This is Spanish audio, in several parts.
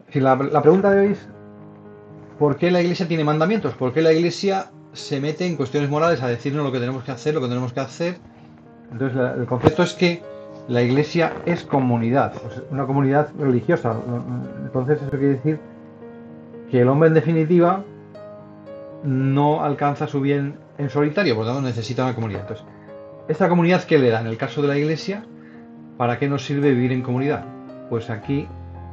Si la pregunta de hoy es ¿por qué la Iglesia tiene mandamientos? ¿Por qué la Iglesia se mete en cuestiones morales a decirnos lo que tenemos que hacer, lo que tenemos que hacer? Entonces, el concepto es que la Iglesia es comunidad, o sea, una comunidad religiosa. Entonces, eso quiere decir que el hombre, en definitiva, no alcanza su bien en solitario, por lo tanto, necesita una comunidad. Entonces, ¿esta comunidad qué le da? En el caso de la Iglesia, ¿para qué nos sirve vivir en comunidad? Pues aquí,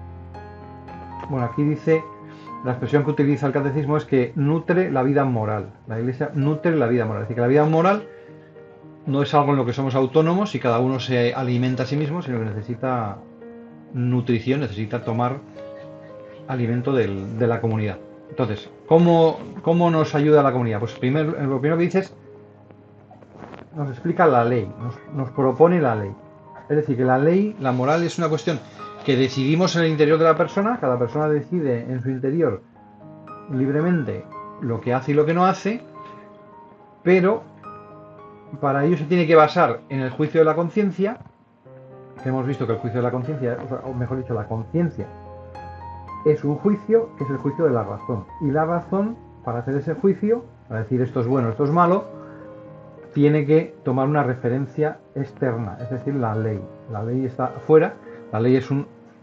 bueno, aquí dice, la expresión que utiliza el catecismo es que nutre la vida moral. La Iglesia nutre la vida moral. Es decir, que la vida moral no es algo en lo que somos autónomos y cada uno se alimenta a sí mismo, sino que necesita nutrición, necesita tomar alimento de la comunidad. Entonces, ¿cómo nos ayuda la comunidad? Pues lo primero que dice es, nos explica la ley, nos propone la ley. Es decir, que la ley, la moral es una cuestión que decidimos en el interior de la persona, cada persona decide en su interior libremente lo que hace y lo que no hace, pero para ello se tiene que basar en el juicio de la conciencia, que hemos visto que el juicio de la conciencia, o mejor dicho, la conciencia, es un juicio que es el juicio de la razón. Y la razón, para hacer ese juicio, para decir esto es bueno, esto es malo, tiene que tomar una referencia externa, es decir, la ley. La ley está fuera, la ley es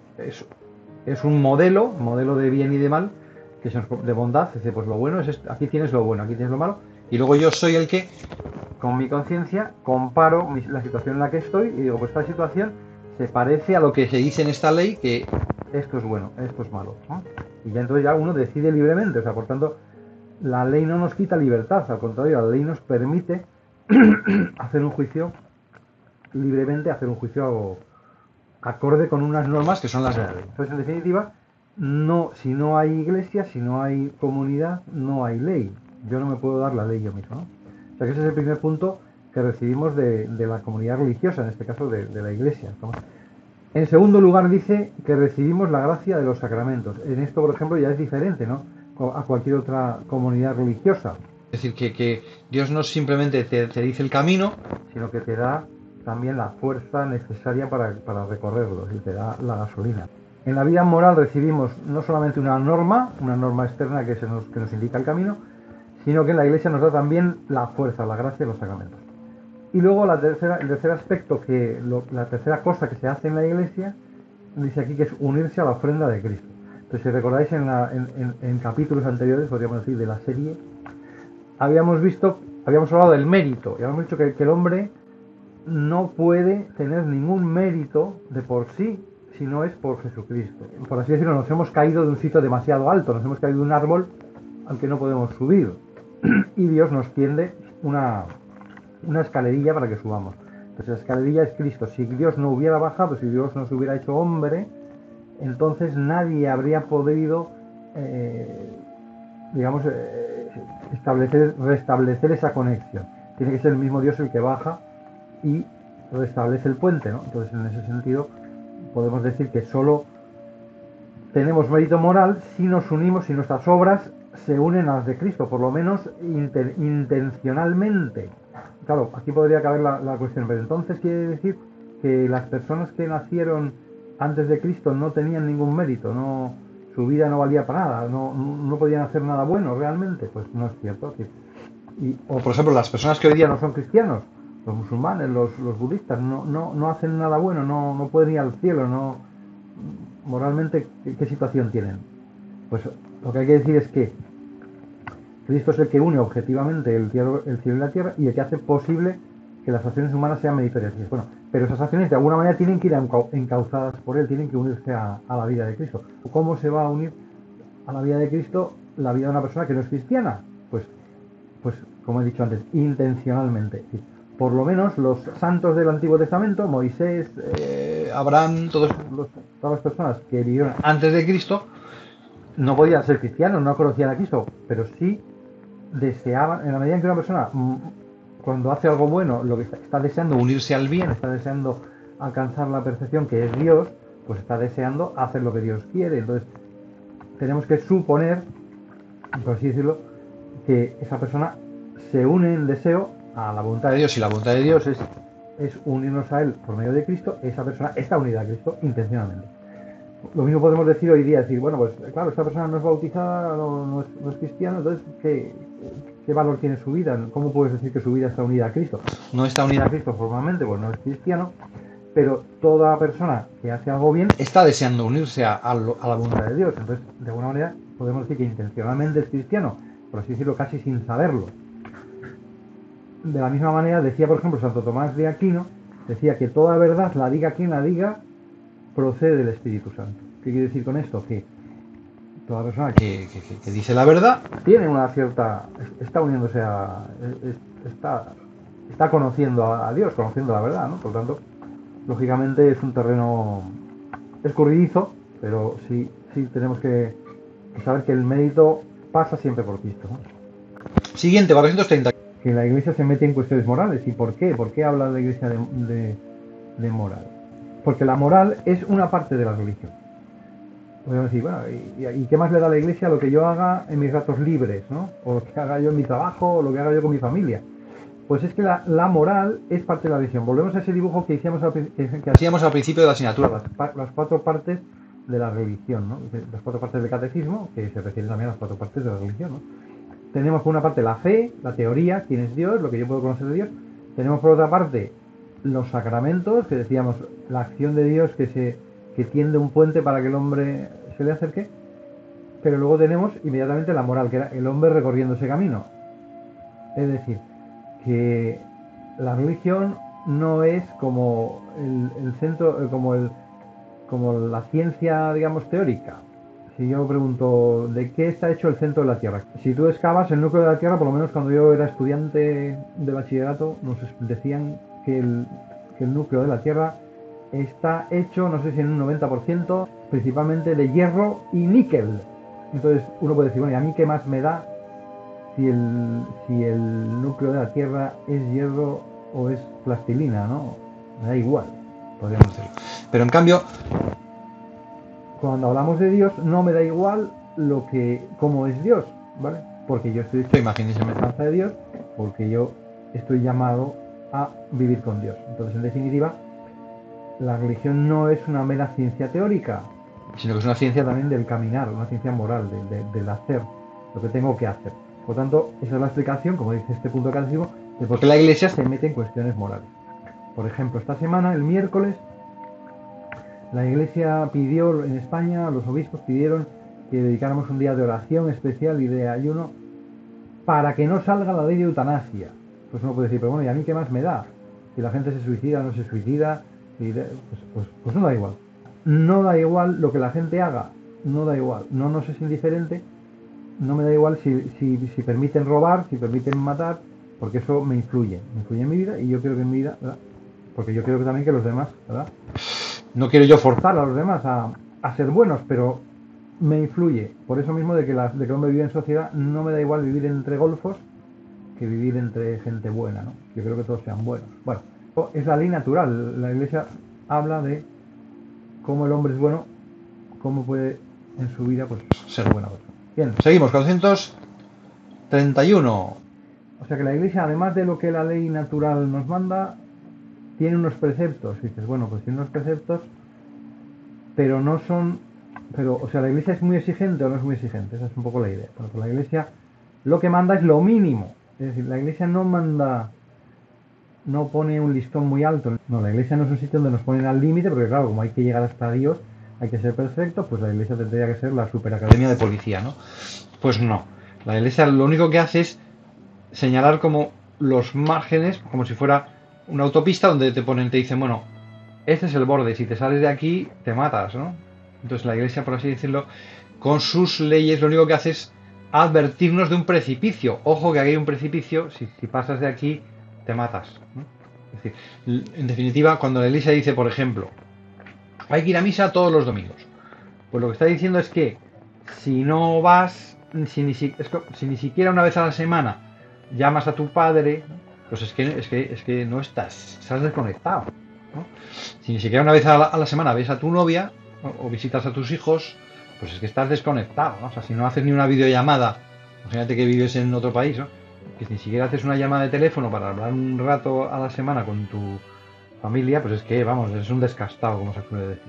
un modelo de bien y de mal, que es de bondad, dice, pues lo bueno es esto, aquí tienes lo bueno, aquí tienes lo malo, y luego yo soy el que, con mi conciencia, comparo la situación en la que estoy y digo, pues esta situación se parece a lo que se dice en esta ley, que esto es bueno, esto es malo, ¿no? Y ya entonces ya uno decide libremente, o sea, por tanto, la ley no nos quita libertad, al contrario, la ley nos permite hacer un juicio libremente, hacer un juicio acorde con unas normas que son las de la ley. Entonces, en definitiva, no, si no hay iglesia, si no hay comunidad, no hay ley. Yo no me puedo dar la ley yo mismo, ¿no? O sea que ese es el primer punto que recibimos de la comunidad religiosa, en este caso de la iglesia, ¿no? En segundo lugar dice que recibimos la gracia de los sacramentos. En esto, por ejemplo, ya es diferente, ¿no?, a cualquier otra comunidad religiosa. Es decir, que Dios no simplemente te dice el camino, sino que te da también la fuerza necesaria para recorrerlo, y te da la gasolina. En la vida moral recibimos no solamente una norma externa que nos indica el camino, sino que en la Iglesia nos da también la fuerza, la gracia de los sacramentos. Y luego el tercer aspecto, la tercera cosa que se hace en la Iglesia, dice aquí que es unirse a la ofrenda de Cristo. Entonces, si recordáis en capítulos anteriores, podríamos decir, de la serie, habíamos hablado del mérito, y habíamos dicho que el hombre no puede tener ningún mérito de por sí si no es por Jesucristo. Por así decirlo, nos hemos caído de un sitio demasiado alto, nos hemos caído de un árbol al que no podemos subir. Y Dios nos tiende una escalerilla para que subamos. Entonces la escalerilla es Cristo. Si Dios no hubiera bajado, si Dios no se hubiera hecho hombre, entonces nadie habría podido, restablecer esa conexión. Tiene que ser el mismo Dios el que baja y restablece el puente, ¿no? Entonces, en ese sentido, podemos decir que solo tenemos mérito moral si nos unimos, si nuestras obras se unen a las de Cristo, por lo menos intencionalmente. Claro, aquí podría caber la cuestión, pero entonces quiere decir que las personas que nacieron antes de Cristo no tenían ningún mérito, su vida no valía para nada, no podían hacer nada bueno realmente. Pues no es cierto. O por ejemplo, las personas que hoy día no son cristianos, los musulmanes, los budistas, no hacen nada bueno, no pueden ir al cielo, moralmente, ¿qué situación tienen? Pues lo que hay que decir es que Cristo es el que une objetivamente el cielo y la tierra, y el que hace posible que las acciones humanas sean meritorias. Bueno, pero esas acciones de alguna manera tienen que ir encauzadas por él, tienen que unirse a la vida de Cristo. ¿Cómo se va a unir a la vida de Cristo la vida de una persona que no es cristiana? Pues como he dicho antes, intencionalmente. Por lo menos los santos del Antiguo Testamento, Moisés, Abraham, todas las personas que vivieron antes de Cristo, no podían ser cristianos, no conocían a Cristo, pero sí deseaban, en la medida en que una persona, cuando hace algo bueno, lo que está deseando unirse al bien, está deseando alcanzar la perfección que es Dios, pues está deseando hacer lo que Dios quiere. Entonces, tenemos que suponer, por así decirlo, que esa persona se une en deseo a la voluntad de Dios. Si la voluntad de Dios es unirnos a Él por medio de Cristo, esa persona está unida a Cristo intencionalmente. Lo mismo podemos decir hoy día, decir, bueno, pues claro, esta persona no es bautizada, no es cristiano, entonces, ¿qué valor tiene su vida? ¿Cómo puedes decir que su vida está unida a Cristo? No está unida a Cristo formalmente, pues no es cristiano, pero toda persona que hace algo bien está deseando unirse a la voluntad de Dios. Entonces, de alguna manera, podemos decir que intencionalmente es cristiano, por así decirlo, casi sin saberlo. De la misma manera, decía, por ejemplo, Santo Tomás de Aquino, decía que toda verdad, la diga quien la diga, procede del Espíritu Santo. ¿Qué quiere decir con esto? Que toda persona que dice la verdad tiene una cierta, está uniéndose está conociendo a Dios, conociendo la verdad, ¿no? Por lo tanto, lógicamente es un terreno escurridizo, pero sí tenemos que saber que el mérito pasa siempre por Cristo, ¿no? Siguiente, 430. Que la Iglesia se mete en cuestiones morales. ¿Y por qué? ¿Por qué habla la Iglesia de moral? Porque la moral es una parte de la religión. Podemos decir, bueno, ¿y qué más le da a la Iglesia lo que yo haga en mis ratos libres, ¿no? O lo que haga yo en mi trabajo, o lo que haga yo con mi familia? Pues es que la moral es parte de la religión. Volvemos a ese dibujo que hacíamos al principio de la asignatura, las 4 partes de la religión, ¿no? Las 4 partes del catecismo, que se refieren también a las 4 partes de la religión, ¿no? Tenemos por una parte la fe, la teoría, quién es Dios, lo que yo puedo conocer de Dios. Tenemos por otra parte los sacramentos, que decíamos la acción de Dios que tiende un puente para que el hombre se le acerque. Pero luego tenemos inmediatamente la moral, que era el hombre recorriendo ese camino. Es decir, que la religión no es como el centro, como la ciencia, digamos, teórica. Si yo pregunto, ¿de qué está hecho el centro de la Tierra? Si tú excavas el núcleo de la Tierra, por lo menos cuando yo era estudiante de bachillerato, nos decían que el núcleo de la Tierra está hecho, no sé si en un 90%, principalmente de hierro y níquel. Entonces uno puede decir, bueno, ¿y a mí qué más me da si el núcleo de la Tierra es hierro o es plastilina, ¿no? Me da igual, podríamos decirlo. Pero en cambio, cuando hablamos de Dios, no me da igual cómo es Dios, ¿vale? Porque yo estoy hecho a imagen y semejanza de Dios, porque yo estoy llamado a vivir con Dios. Entonces, en definitiva, la religión no es una mera ciencia teórica, sino que es una ciencia también del caminar, una ciencia moral, del hacer, lo que tengo que hacer. Por tanto, esa es la explicación, como dice este punto catecismo, de por qué la Iglesia se mete en cuestiones morales. Por ejemplo, esta semana, el miércoles, la Iglesia pidió en España, los obispos pidieron que dedicáramos un día de oración especial y de ayuno para que no salga la ley de eutanasia. Pues uno puede decir, pero bueno, ¿y a mí qué más me da? Si la gente se suicida o no se suicida, pues no da igual. No da igual lo que la gente haga, no da igual. No nos es indiferente, no me da igual si permiten robar, si permiten matar, porque eso me influye en mi vida y yo quiero que en mi vida, ¿verdad? Porque yo quiero que también que los demás, ¿verdad? No quiero yo forzar a los demás a ser buenos, pero me influye. Por eso mismo de que el hombre vive en sociedad, no me da igual vivir entre golfos que vivir entre gente buena, ¿no? Yo creo que todos sean buenos. Bueno, es la ley natural. La Iglesia habla de cómo el hombre es bueno, cómo puede en su vida pues ser buena persona. Bien, seguimos, 431. O sea que la Iglesia, además de lo que la ley natural nos manda, tiene unos preceptos. Y dices, bueno, pues tiene unos preceptos, pero no son... o sea, ¿la Iglesia es muy exigente o no es muy exigente? Esa es un poco la idea. Porque la Iglesia lo que manda es lo mínimo. Es decir, la Iglesia no pone un listón muy alto. No, la Iglesia no es un sitio donde nos ponen al límite, porque claro, como hay que llegar hasta Dios, hay que ser perfecto, pues la Iglesia tendría que ser la superacademia de policía, ¿no? Pues no. La Iglesia lo único que hace es señalar como los márgenes, como si fuera una autopista donde te dicen, bueno, este es el borde, si te sales de aquí, te matas, ¿no? Entonces la Iglesia, por así decirlo, con sus leyes, lo único que hace es advertirnos de un precipicio. Ojo que aquí hay un precipicio, si pasas de aquí, te matas, ¿no? Es decir, en definitiva, cuando la Iglesia dice, por ejemplo, hay que ir a misa todos los domingos, pues lo que está diciendo es que si no vas, si ni siquiera una vez a la semana llamas a tu padre, pues es que no estás desconectado, ¿no? Si ni siquiera una vez a la semana ves a tu novia, ¿no? O visitas a tus hijos, pues es que estás desconectado, ¿no? O sea, si no haces ni una videollamada, imagínate que vives en otro país, ¿no? Que ni siquiera haces una llamada de teléfono para hablar un rato a la semana con tu familia, pues es que, vamos, es un descastado, como se suele decir.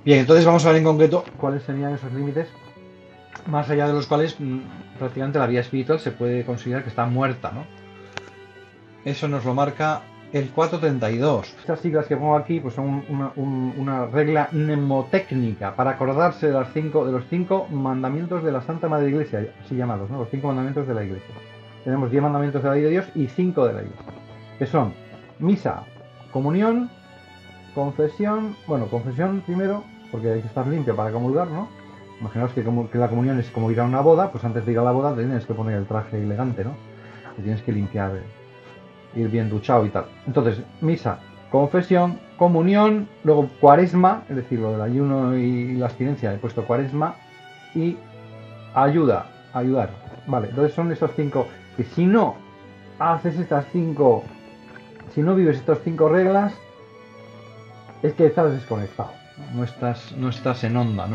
Bien, entonces vamos a ver en concreto cuáles serían esos límites, más allá de los cuales prácticamente la vida espiritual se puede considerar que está muerta, ¿no? Eso nos lo marca el 432. Estas siglas que pongo aquí pues son una regla mnemotécnica para acordarse de los cinco mandamientos de la Santa Madre Iglesia, así llamados, ¿no? Los 5 mandamientos de la Iglesia. Tenemos 10 mandamientos de la ley de Dios y 5 de la Iglesia, que son misa, comunión, confesión, bueno, confesión primero, porque hay que estar limpio para comulgar, ¿no? Imaginaos que la comunión es como ir a una boda, pues antes de ir a la boda te tienes que poner el traje elegante, ¿no? Te tienes que limpiar, ir bien duchado y tal. Entonces, misa, confesión, comunión, luego cuaresma, es decir, lo del ayuno y la abstinencia, he puesto cuaresma, y ayudar. Vale, entonces son esos 5, que si no haces estas 5, si no vives estas 5 reglas, es que estás desconectado, no estás en onda,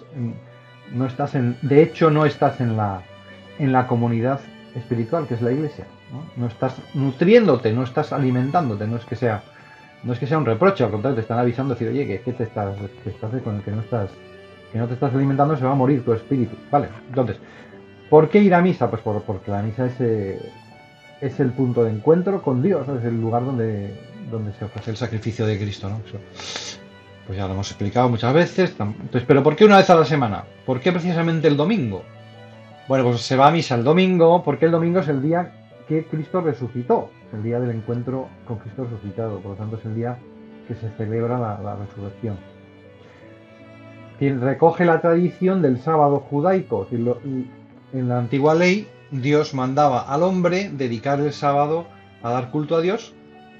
de hecho no estás en la comunidad espiritual que es la Iglesia, no estás nutriéndote, no estás alimentándote, no es que sea un reproche, al contrario, te están avisando, decir, oye, que estás con el que no te estás alimentando, se va a morir tu espíritu, vale. Entonces, ¿por qué ir a misa? Pues porque la misa es el punto de encuentro con Dios, ¿no? Es el lugar donde se ofrece el sacrificio de Cristo, ¿no? Eso, pues ya lo hemos explicado muchas veces. Entonces, ¿pero por qué una vez a la semana? ¿Por qué precisamente el domingo? Bueno, pues se va a misa el domingo, porque el domingo es el día que Cristo resucitó, es el día del encuentro con Cristo resucitado, por lo tanto es el día que se celebra la resurrección. Quien recoge la tradición del sábado judaico, en la antigua ley, Dios mandaba al hombre dedicar el sábado a dar culto a Dios.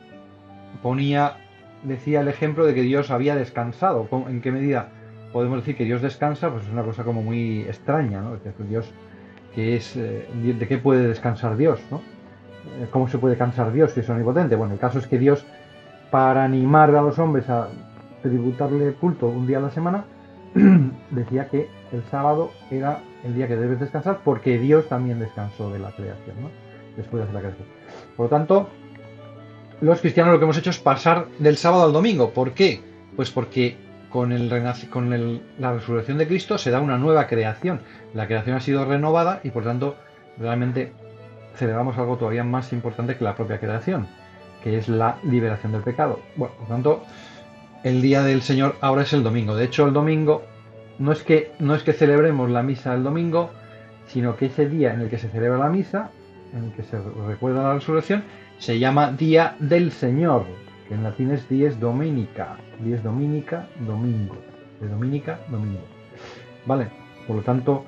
Decía el ejemplo de que Dios había descansado. ¿En qué medida podemos decir que Dios descansa? Pues es una cosa como muy extraña, ¿no? Dios, ¿de qué puede descansar Dios, ¿no? ¿Cómo se puede cansar Dios si es omnipotente? Bueno, el caso es que Dios, para animar a los hombres a tributarle culto un día a la semana, decía que el sábado era el día que debes descansar porque Dios también descansó de la creación, ¿no? Después de hacer la creación. Por lo tanto, los cristianos lo que hemos hecho es pasar del sábado al domingo. ¿Por qué? Pues porque con la resurrección de Cristo se da una nueva creación. La creación ha sido renovada y por tanto realmente celebramos algo todavía más importante que la propia creación, que es la liberación del pecado. Bueno, por tanto, el día del Señor ahora es el domingo. De hecho, el domingo no es que celebremos la misa el domingo, sino que ese día en el que se celebra la misa, en el que se recuerda la resurrección, se llama Día del Señor, que en latín es dies dominica, domingo, de dominica, domingo. Vale, por lo tanto,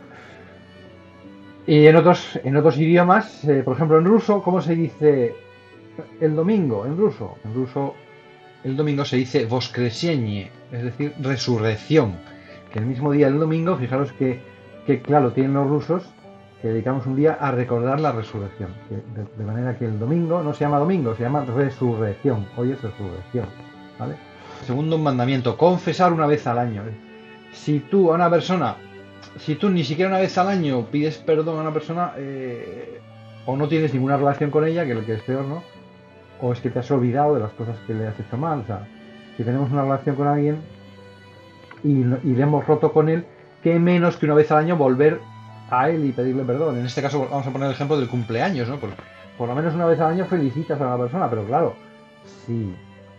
y en otros idiomas, por ejemplo en ruso, ¿cómo se dice el domingo en ruso? En ruso el domingo se dice Voskresenie, es decir, resurrección. Que el mismo día del domingo, fijaros que claro, tienen los rusos, que dedicamos un día a recordar la resurrección. De manera que el domingo no se llama domingo, se llama resurrección. Hoy es resurrección, ¿vale? Segundo mandamiento, confesar una vez al año. Si tú ni siquiera una vez al año pides perdón a una persona, o no tienes ninguna relación con ella, que lo que es peor, ¿no? O es que te has olvidado de las cosas que le has hecho mal. O sea, si tenemos una relación con alguien y le hemos roto con él, qué menos que una vez al año volver a él y pedirle perdón. En este caso vamos a poner el ejemplo del cumpleaños, ¿no? Por lo menos una vez al año felicitas a la persona, pero claro, si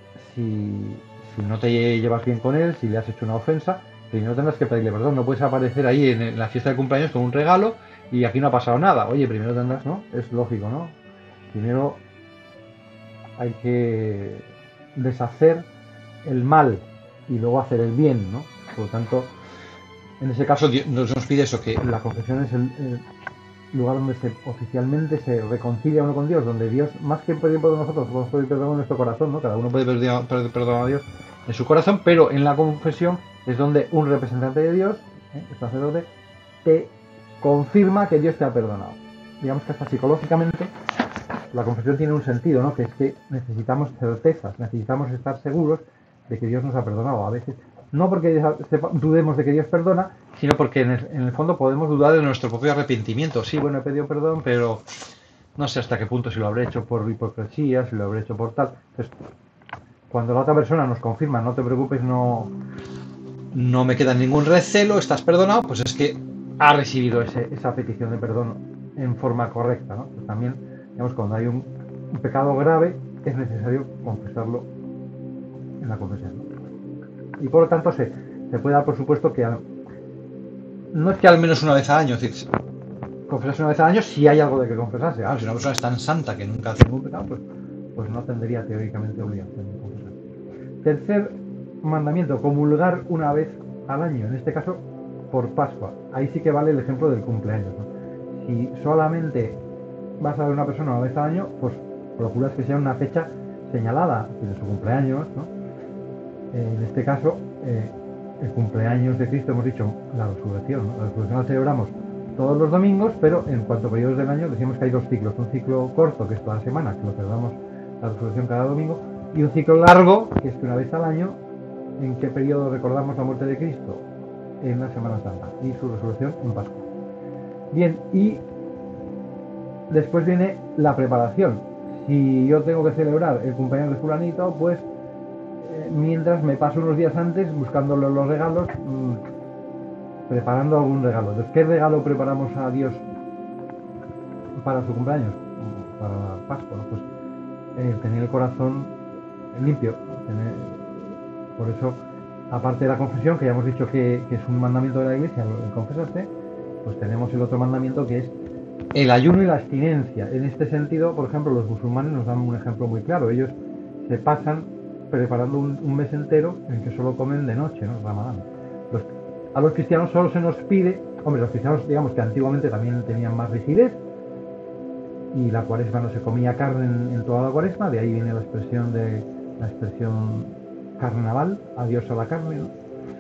no te llevas bien con él, si le has hecho una ofensa, primero tendrás que pedirle perdón. No puedes aparecer ahí en la fiesta de cumpleaños con un regalo y aquí no ha pasado nada. Oye, primero tendrás, ¿no? Es lógico, ¿no? Primero hay que deshacer el mal y luego hacer el bien, ¿no? Por lo tanto, en ese caso Dios nos pide eso, que la confesión es el lugar donde oficialmente se reconcilia uno con Dios, donde Dios, más que pedir perdón a nosotros, podemos pedir perdón en nuestro corazón, ¿no? Cada uno puede pedir perdón a Dios en su corazón, pero en la confesión es donde un representante de Dios, el sacerdote, te confirma que Dios te ha perdonado. Digamos que hasta psicológicamente la confesión tiene un sentido, ¿no? Que es que necesitamos certezas, necesitamos estar seguros de que Dios nos ha perdonado. A veces, no porque dudemos de que Dios perdona, sino porque en el fondo podemos dudar de nuestro propio arrepentimiento. Sí, bueno, he pedido perdón, pero no sé hasta qué punto, si lo habré hecho por hipocresía, si lo habré hecho por tal. Entonces, cuando la otra persona nos confirma, no te preocupes, no no me queda ningún recelo, estás perdonado, pues es que ha recibido esa petición de perdón en forma correcta, ¿no? Pues también, digamos, cuando hay un pecado grave, es necesario confesarlo en la confesión, ¿no? Y por lo tanto se puede dar por supuesto que no es que al menos una vez al año, es decir, confesarse una vez al año si hay algo de que confesarse. Si una persona es tan santa que nunca hace ningún pecado, pues no tendría teóricamente obligación de confesar. Tercer mandamiento, comulgar una vez al año, en este caso por Pascua. Ahí sí que vale el ejemplo del cumpleaños, ¿no? Si solamente vas a ver una persona una vez al año, pues procuras que sea una fecha señalada, de su cumpleaños, ¿no? En este caso, el cumpleaños de Cristo, hemos dicho la resurrección, ¿no? La resurrección la celebramos todos los domingos, pero en cuanto a periodos del año decimos que hay dos ciclos, un ciclo corto, que es toda la semana, que lo celebramos la resurrección cada domingo, y un ciclo largo, que es que una vez al año. ¿En qué periodo recordamos la muerte de Cristo? En la Semana Santa, y su resurrección en Pascua. Bien, y después viene la preparación. Si yo tengo que celebrar el cumpleaños de fulanito, pues mientras me paso unos días antes buscando los regalos, preparando algún regalo. Entonces, ¿qué regalo preparamos a Dios para su cumpleaños? Para Pascua, ¿no? Pues tener el corazón limpio. Por eso, aparte de la confesión, que ya hemos dicho que es un mandamiento de la Iglesia, el confesarse, pues tenemos el otro mandamiento que es el ayuno y la abstinencia. En este sentido, por ejemplo, los musulmanes nos dan un ejemplo muy claro. Ellos se pasan preparando un mes entero en que solo comen de noche, ¿no? Ramadán. A los cristianos solo se nos pide, hombre, los cristianos, digamos que antiguamente también tenían más rigidez, y la cuaresma no se comía carne en toda la cuaresma, de ahí viene la expresión carnaval, adiós a la carne, ¿no?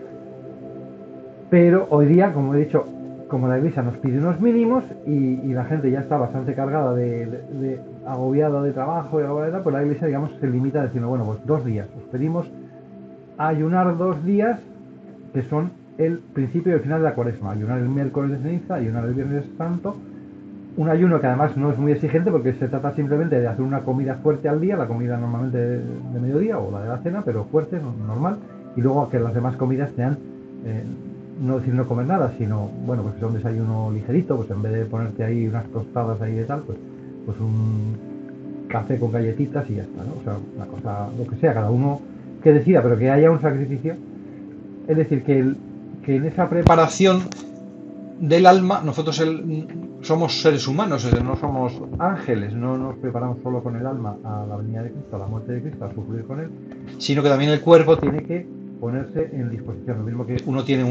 Pero hoy día, como he dicho, como la Iglesia nos pide unos mínimos y la gente ya está bastante cargada de agobiada de trabajo y agobiada, pues la Iglesia, digamos, se limita a decir, bueno, pues 2 días. Os pedimos ayunar 2 días que son el principio y el final de la cuaresma. Ayunar el miércoles de ceniza, ayunar el viernes santo. Un ayuno que además no es muy exigente porque se trata simplemente de hacer una comida fuerte al día, la comida normalmente de mediodía o la de la cena, pero fuerte, normal, y luego que las demás comidas sean, no decir no comer nada, sino, bueno, pues que sea un desayuno ligerito, pues en vez de ponerte ahí unas tostadas ahí de tal, pues un café con galletitas y ya está, ¿no? O sea, una cosa, lo que sea, cada uno que decida, pero que haya un sacrificio. Es decir, que en esa preparación del alma, nosotros somos seres humanos, no somos ángeles, no nos preparamos solo con el alma a la venida de Cristo, a la muerte de Cristo, a sufrir con él, sino que también el cuerpo tiene que ponerse en disposición. Lo mismo que uno tiene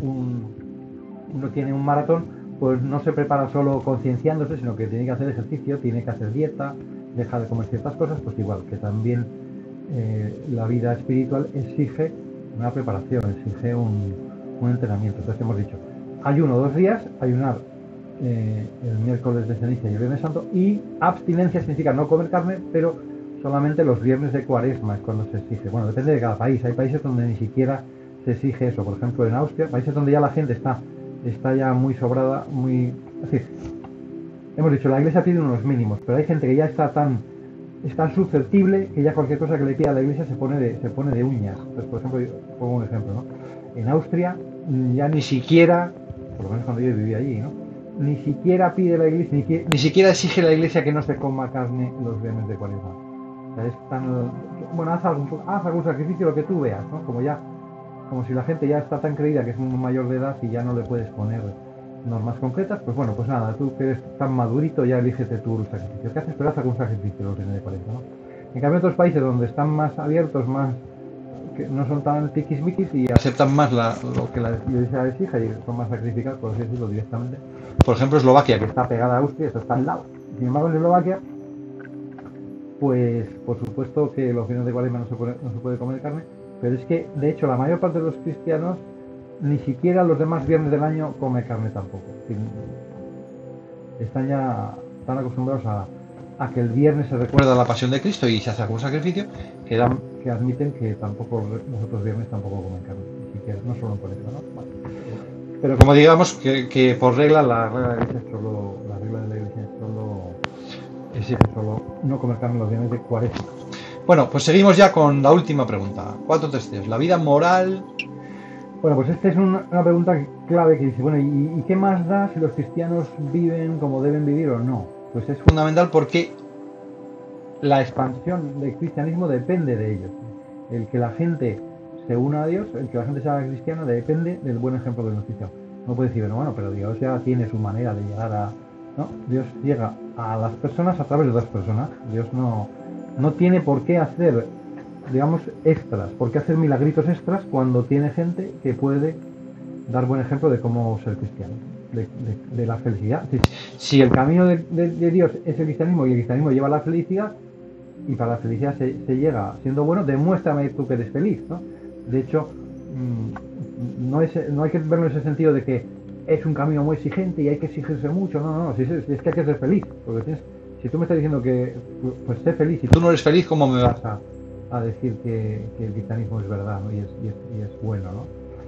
un maratón, pues no se prepara solo concienciándose, sino que tiene que hacer ejercicio, tiene que hacer dieta, deja de comer ciertas cosas, pues igual que también la vida espiritual exige una preparación, exige un entrenamiento. Entonces hemos dicho, ayuno 2 días, ayunar el miércoles de ceniza y el viernes santo, y abstinencia significa no comer carne, pero solamente los viernes de cuaresma es cuando se exige. Bueno, depende de cada país. Hay países donde ni siquiera se exige eso. Por ejemplo, en Austria, países donde ya la gente está ya muy sobrada, es decir, hemos dicho, la Iglesia pide unos mínimos, pero hay gente que ya está tan susceptible que ya cualquier cosa que le pida a la Iglesia se pone de uñas. Entonces, por ejemplo, yo pongo un ejemplo, ¿no? En Austria ya ni siquiera, por lo menos cuando yo vivía allí, ¿no?, ni siquiera pide la Iglesia, ni siquiera exige la Iglesia que no se coma carne los viernes de cuaresma. O sea, es tan, bueno, haz algún sacrificio, lo que tú veas, ¿no? Como si la gente ya está tan creída que es un mayor de edad y ya no le puedes poner normas concretas, pues bueno, pues nada, tú que eres tan madurito ya elígete tú el sacrificio que haces, pero haz algún sacrificio los viernes de cuaresma, ¿no? En cambio, en otros países donde están más abiertos, más que no son tan tiquismiquis y aceptan más lo que la Iglesia exige y son más sacrificados, por así decirlo, directamente. Por ejemplo, Eslovaquia, que está pegada a Austria, esto está al lado. Sin embargo, en Eslovaquia, pues por supuesto que los viernes de cuaresma no se puede comer carne, pero es que, de hecho, la mayor parte de los cristianos ni siquiera los demás viernes del año come carne tampoco. Están acostumbrados a que el viernes se recuerda la pasión de Cristo y se hace algún sacrificio, que admiten que tampoco los otros viernes tampoco comen carne, ni siquiera, no solo por eso, ¿no? Bueno. Pero como digamos que por regla, la regla de la Iglesia exige solo no comer carne los viernes de Bueno, pues esta es una pregunta clave que dice, bueno, ¿y qué más da si los cristianos viven como deben vivir o no? Pues es fundamental porque la expansión del cristianismo depende de ellos. El que la gente se una a Dios, el que la gente sea cristiana, depende del buen ejemplo de los cristianos. No puede decir, bueno, pero Dios ya tiene su manera de llegar a... ¿no? Dios llega a las personas a través de otras personas. Dios no tiene por qué hacer, digamos, extras, por qué hacer milagritos extras cuando tiene gente que puede dar buen ejemplo de cómo ser cristiano, de la felicidad. Si el camino de Dios es el cristianismo y el cristianismo lleva a la felicidad, y para la felicidad se llega siendo bueno, demuéstrame tú que eres feliz, ¿no? De hecho, no hay que verlo en ese sentido de que es un camino muy exigente y hay que exigirse mucho, no, si es que hay que ser feliz, porque si tú me estás diciendo que pues sé feliz y tú no eres feliz, ¿cómo me vas a decir que el cristianismo es verdad, ¿no? y es bueno, ¿no?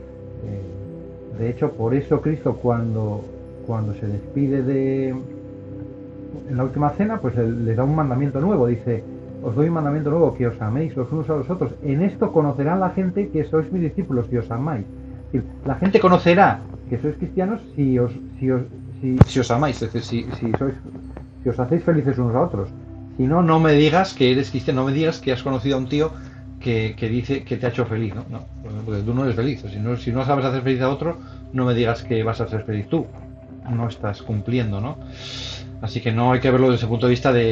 De hecho, por eso Cristo cuando se despide en la última cena, pues les da un mandamiento nuevo, dice: os doy un mandamiento nuevo, que os améis los unos a los otros. En esto conocerán la gente que sois mis discípulos, si os amáis. Es decir, la gente conocerá que sois cristianos si os amáis, es decir, si os hacéis felices unos a otros. Si no, no me digas que eres cristiano, no me digas que has conocido a un tío que dice que te ha hecho feliz, ¿no? No, porque tú no eres feliz. Si no sabes hacer feliz a otro, no me digas que vas a ser feliz tú. No estás cumpliendo, ¿no? Así que no hay que verlo desde el punto de vista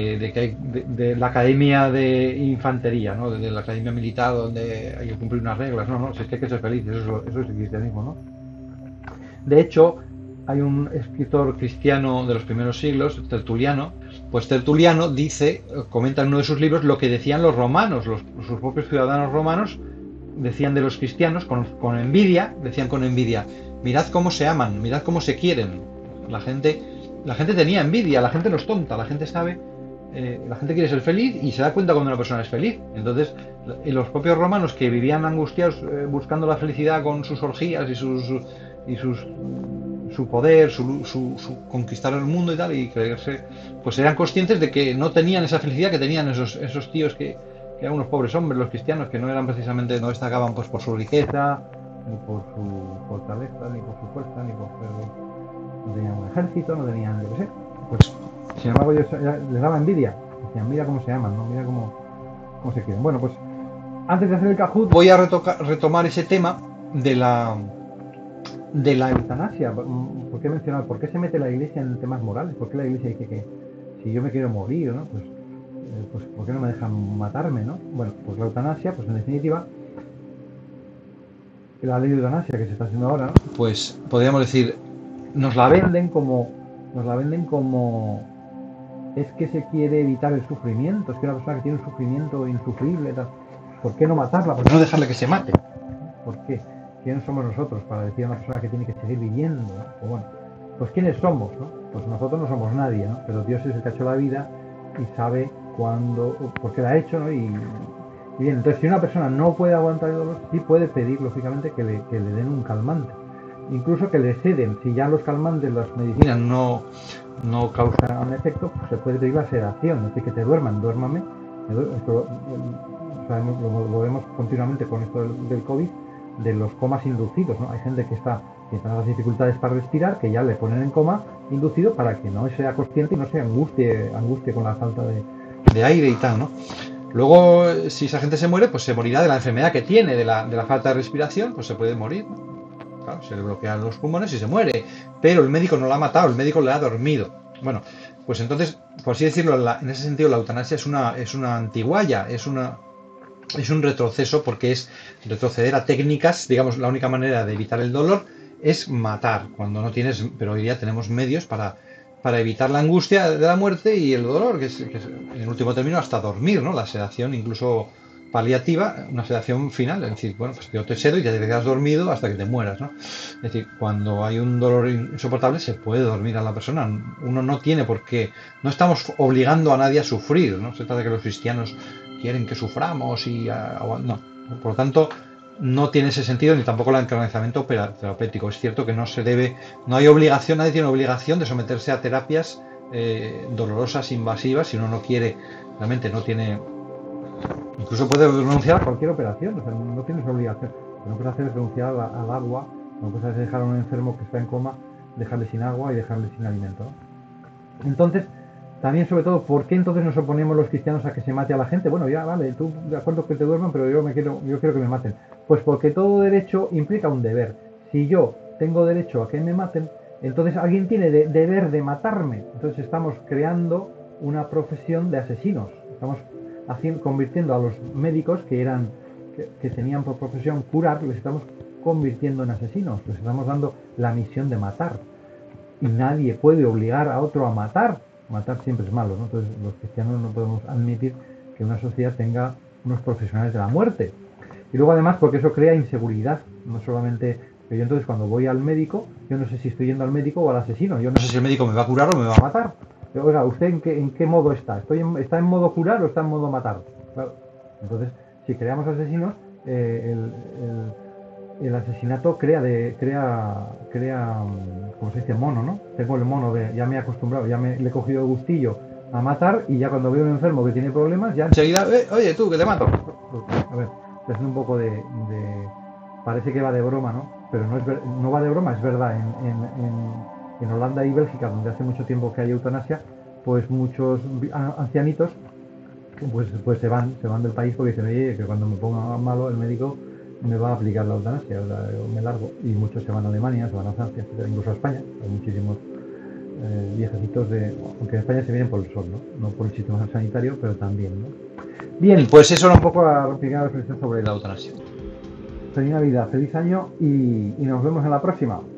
de la academia de infantería, ¿no? De la academia militar donde hay que cumplir unas reglas. No, si es que hay que ser feliz, eso es el cristianismo, ¿no? De hecho, hay un escritor cristiano de los primeros siglos, Tertuliano, pues Tertuliano comenta en uno de sus libros lo que decían los romanos, sus propios ciudadanos romanos decían de los cristianos con envidia, mirad cómo se aman, mirad cómo se quieren. La gente tenía envidia, la gente no es tonta, la gente sabe, la gente quiere ser feliz y se da cuenta cuando una persona es feliz. Entonces, los propios romanos que vivían angustiados buscando la felicidad con sus orgías y su poder, su conquistar el mundo y tal, y creerse, pues eran conscientes de que no tenían esa felicidad que tenían esos tíos que eran unos pobres hombres, los cristianos, que no eran precisamente, no destacaban pues por su riqueza, ni por su fortaleza, ni por su fuerza, ni por ser... No tenían un ejército, no tenían, yo qué sé. Pues, sin embargo, ellos les daba envidia. Decían, mira cómo se aman, ¿no? Mira cómo se quieren. Bueno, pues antes de hacer el Kahoot, voy a retomar ese tema de la eutanasia. ¿Por qué mencionar? ¿Por qué se mete la Iglesia en temas morales? ¿Por qué la Iglesia dice que si yo me quiero morir, ¿no? Pues ¿por qué no me dejan matarme, ¿no? Bueno, pues la eutanasia, pues en definitiva, la ley de eutanasia que se está haciendo ahora, ¿no? Pues podríamos decir, nos la venden como es que se quiere evitar el sufrimiento, es que una persona que tiene un sufrimiento insufrible, tal, ¿por qué no matarla? ¿Por qué no dejarle que se mate? ¿Por qué? ¿Quiénes somos nosotros para decir a una persona que tiene que seguir viviendo, ¿no? O bueno, pues ¿quiénes somos, no? Pues nosotros no somos nadie, ¿no? Pero Dios es el que ha hecho la vida y sabe cuándo, por qué la ha hecho, ¿no? Y bien, entonces si una persona no puede aguantar el dolor, sí puede pedir, lógicamente, que le den un calmante. Incluso que le ceden, si ya los calmantes, las medicinas no causan efecto, pues se puede pedir la sedación, es decir, que te duérmame. Esto lo vemos continuamente con esto del COVID, de los comas inducidos, ¿no? Hay gente que tiene las dificultades para respirar, que ya le ponen en coma inducido para que no sea consciente y no se angustie con la falta de aire y tal, ¿no? Luego, si esa gente se muere, pues se morirá de la enfermedad que tiene, de la falta de respiración, pues se puede morir, ¿no? Claro, se le bloquean los pulmones y se muere, pero el médico no la ha matado, el médico le ha dormido. Bueno, pues entonces, por así decirlo, en ese sentido la eutanasia es una antigualla, es un retroceso, porque es retroceder a técnicas, digamos, la única manera de evitar el dolor es matar, cuando no tienes, pero hoy día tenemos medios para evitar la angustia de la muerte y el dolor, que es en último término hasta dormir, ¿no? La sedación incluso paliativa, una sedación final, es decir, bueno, pues yo te sedo y te quedas dormido hasta que te mueras, ¿no? Es decir, cuando hay un dolor insoportable se puede dormir a la persona, uno no tiene por qué, no estamos obligando a nadie a sufrir, ¿no? Se trata de que los cristianos quieren que suframos no, por lo tanto no tiene ese sentido ni tampoco el encarnizamiento terapéutico. Es cierto que no hay obligación, nadie tiene obligación de someterse a terapias dolorosas, invasivas, si uno no quiere, realmente no tiene. Incluso puede renunciar a cualquier operación, o sea, no tienes obligación. Lo que no puedes hacer es renunciar al agua, lo que puedes hacer es dejar a un enfermo que está en coma, dejarle sin agua y dejarle sin alimento, ¿no? Entonces, también sobre todo, ¿por qué entonces nos oponemos los cristianos a que se mate a la gente? Bueno, ya vale, tú de acuerdo que te duerman, pero yo quiero que me maten. Pues porque todo derecho implica un deber. Si yo tengo derecho a que me maten, entonces alguien tiene deber de matarme. Entonces estamos creando una profesión de asesinos. Estamos convirtiendo a los médicos que tenían por profesión curar, les estamos convirtiendo en asesinos. Les estamos dando la misión de matar. Y nadie puede obligar a otro a matar. Matar siempre es malo, ¿no? Entonces los cristianos no podemos admitir que una sociedad tenga unos profesionales de la muerte. Y luego además porque eso crea inseguridad, no solamente que yo entonces cuando voy al médico, yo no sé si estoy yendo al médico o al asesino, yo no sé si el médico me va a curar o me va a matar. Oiga, ¿usted en qué modo está? ¿Está en modo curar o está en modo matar? Claro. Entonces, si creamos asesinos, el asesinato crea, como se dice, mono, ¿no? Tengo el mono ya me he acostumbrado, le he cogido gustillo a matar y ya cuando veo un enfermo que tiene problemas, ya enseguida, oye tú, que te mato. A ver, es un poco parece que va de broma, ¿no? Pero no va de broma, es verdad. En Holanda y Bélgica, donde hace mucho tiempo que hay eutanasia, pues muchos ancianitos pues se van del país porque dicen, oye, que cuando me ponga malo el médico me va a aplicar la eutanasia, me largo. Y muchos se van a Alemania, se van a Francia, incluso a España. Hay muchísimos viejecitos aunque en España se vienen por el sol, ¿no? No por el sistema sanitario, pero también, ¿no? Bien, pues eso era un poco la primera reflexión sobre la eutanasia. Feliz Navidad, feliz año y nos vemos en la próxima.